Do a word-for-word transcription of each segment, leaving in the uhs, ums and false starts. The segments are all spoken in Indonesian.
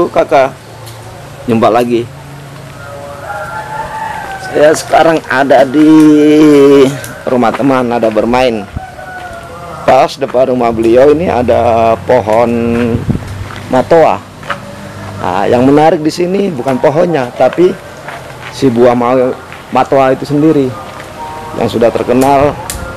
yuk kakak nyumbat lagi. Saya sekarang ada di rumah teman, ada bermain. Pas depan rumah beliau ini ada pohon matoa. Nah, yang menarik di sini bukan pohonnya, tapi si buah matoa itu sendiri yang sudah terkenal,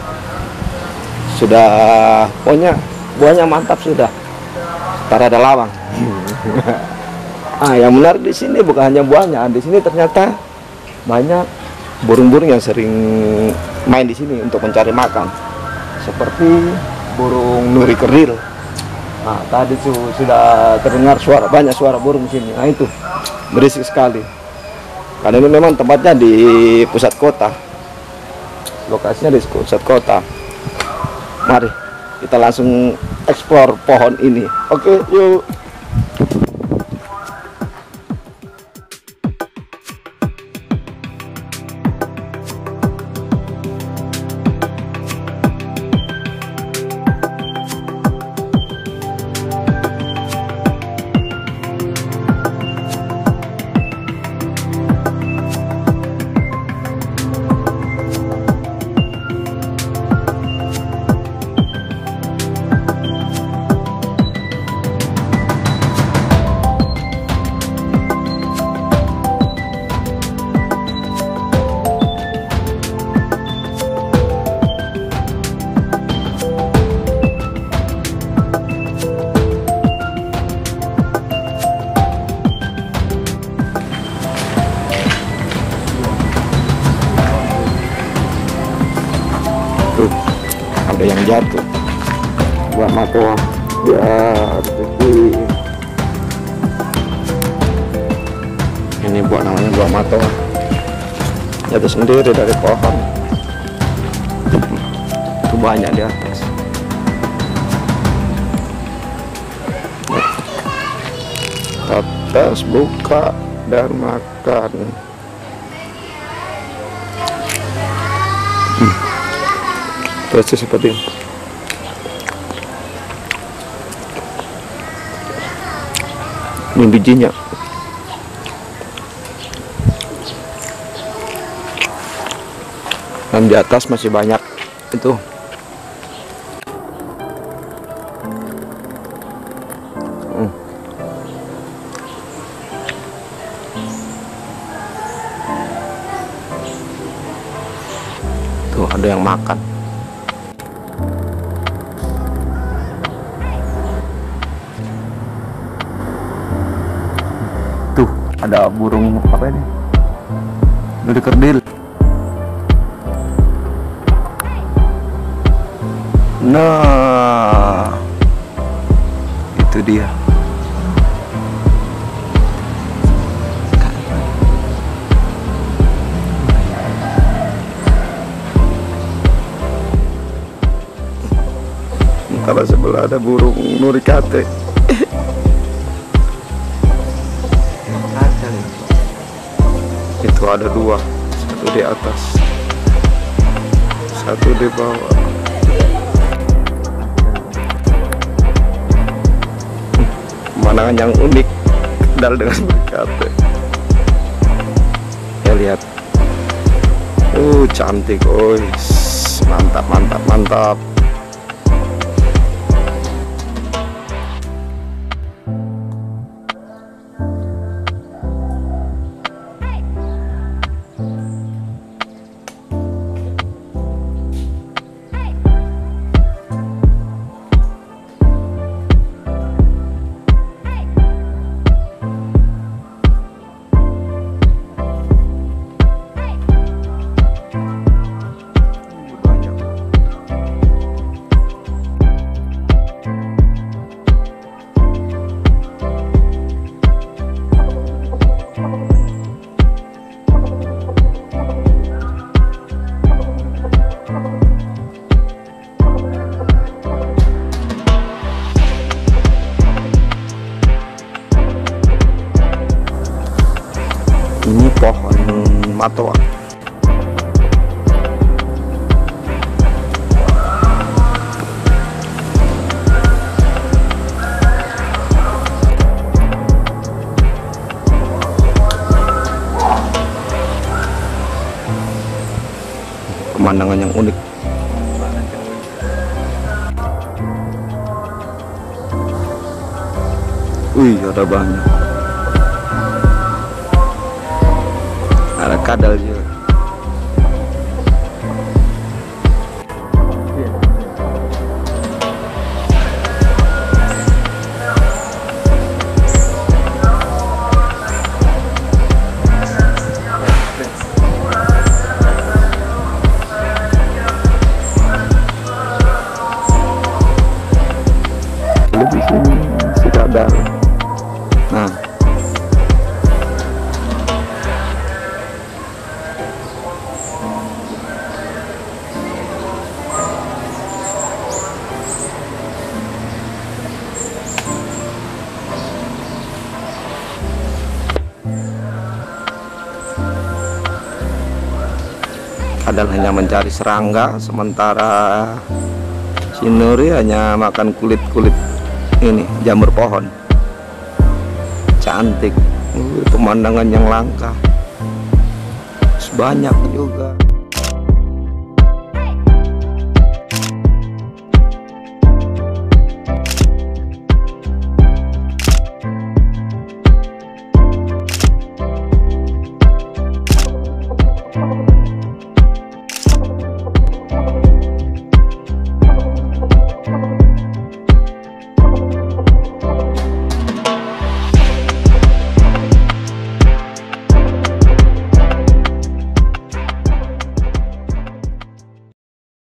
sudah pokoknya buahnya mantap sudah. Ntar ada lawang. Ah, yang menarik di sini bukan hanya buahnya, di sini ternyata banyak burung-burung yang sering main di sini untuk mencari makan, seperti burung nuri kerdil. Nah, tadi tuh sudah terdengar suara, banyak suara burung di sini. Nah, itu berisik sekali. Karena ini memang tempatnya di pusat kota, lokasinya di pusat kota. Mari kita langsung eksplor pohon ini. Oke, yuk. Ada yang jatuh buah matoa ya, rezeki. Ini buah, namanya buah matoa, jatuh sendiri dari pohon. Itu banyak di atas. Atas buka dan makan. hmm. Terus seperti ini. Ini bijinya. Dan di atas masih banyak itu. Hmm. Tuh ada yang makan. Tuh ada burung apa ini? Nuri kerdil. Nah, itu dia. Kalau sebelah ada burung nuri kate. Itu ada dua, satu di atas, satu di bawah. Pemandangan yang unik, kendal dengan berkate. Ya lihat, uh cantik, guys, mantap, mantap, mantap. Ini pohon matoa. pemandangan yang unik. Wih, ada banyak. Ada kadal juga. Lebih sini si kadal. Nah, kadal hanya mencari serangga, sementara si Nuri hanya makan kulit-kulit ini jamur pohon. Cantik, uh, pemandangan yang langka, banyak juga.